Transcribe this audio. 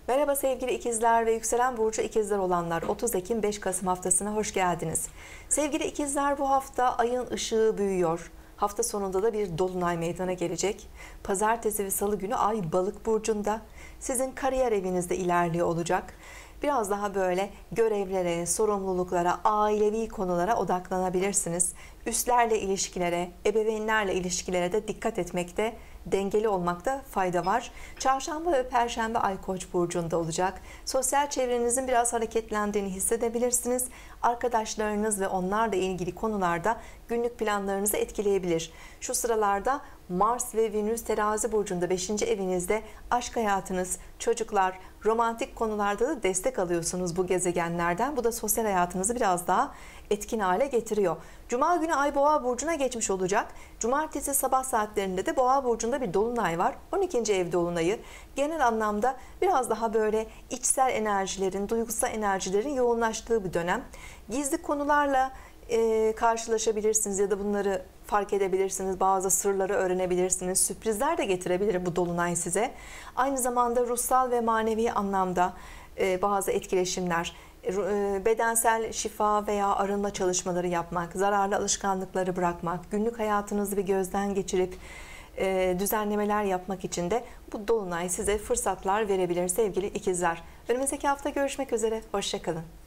Merhaba sevgili ikizler ve yükselen burcu ikizler olanlar, 30 Ekim 5 Kasım haftasına hoş geldiniz. Sevgili ikizler, bu hafta ayın ışığı büyüyor. Hafta sonunda da bir dolunay meydana gelecek. Pazartesi ve salı günü ay balık burcunda. Sizin kariyer evinizde ilerliyor olacak. Biraz daha böyle görevlere, sorumluluklara, ailevi konulara odaklanabilirsiniz. Üstlerle ilişkilere, ebeveynlerle ilişkilere de dikkat etmekte, dengeli olmakta fayda var. Çarşamba ve Perşembe ay Koç burcunda olacak. Sosyal çevrenizin biraz hareketlendiğini hissedebilirsiniz. Arkadaşlarınız ve onlarla ilgili konularda günlük planlarınızı etkileyebilir. Şu sıralarda Mars ve Venüs Terazi burcunda 5. evinizde aşk hayatınız, çocuklar, romantik konularda da destek alıyorsunuz bu gezegenlerden. Bu da sosyal hayatınızı biraz daha etkin hale getiriyor. Cuma günü ay Boğa burcuna geçmiş olacak. Cumartesi sabah saatlerinde de Boğa burcunda bir dolunay var. 12. ev dolunayı. Genel anlamda biraz daha böyle içsel enerjilerin, duygusal enerjilerin yoğunlaştığı bir dönem. Gizli konularla karşılaşabilirsiniz ya da bunları fark edebilirsiniz. Bazı sırları öğrenebilirsiniz. Sürprizler de getirebilir bu dolunay size. Aynı zamanda ruhsal ve manevi anlamda bazı etkileşimler, bedensel şifa veya arınma çalışmaları yapmak, zararlı alışkanlıkları bırakmak, günlük hayatınızı bir gözden geçirip düzenlemeler yapmak için de bu dolunay size fırsatlar verebilir sevgili ikizler. Önümüzdeki hafta görüşmek üzere. Hoşça kalın.